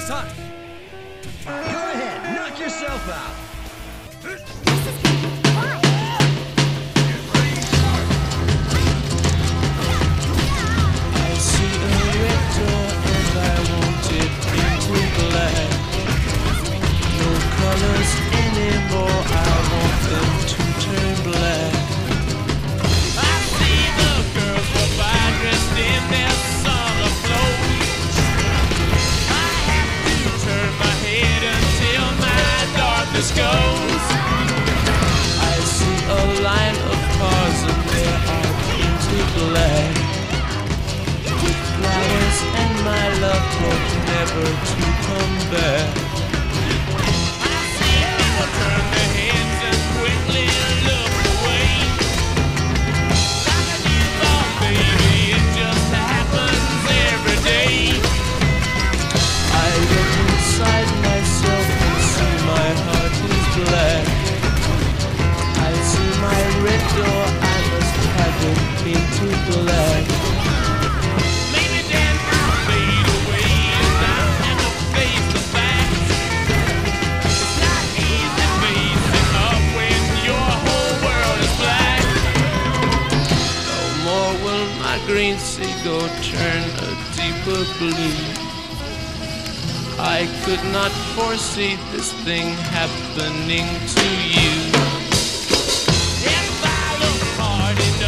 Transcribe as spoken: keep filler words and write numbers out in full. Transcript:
time. Go ahead, knock yourself out. I see a red door and I want it into black. No colors anymore, I want them to turn black. I see the girls go by dressed in their summer clothes. I have to turn my head until my darkness goes. I see a line of cars and they are painted black, with flowers and my love hope never to come back. I see people turn their heads and quickly look away. Like a newborn baby, it just happens every day. I look inside myself and see my heart is black. I see my red door, I must have it painted black. Maybe then I'll fade away and I'll have to face the facts. It's not easy facing up when your whole world is black. No more will my green seagull turn a deeper blue. I could not foresee this thing happening to you. If I look hard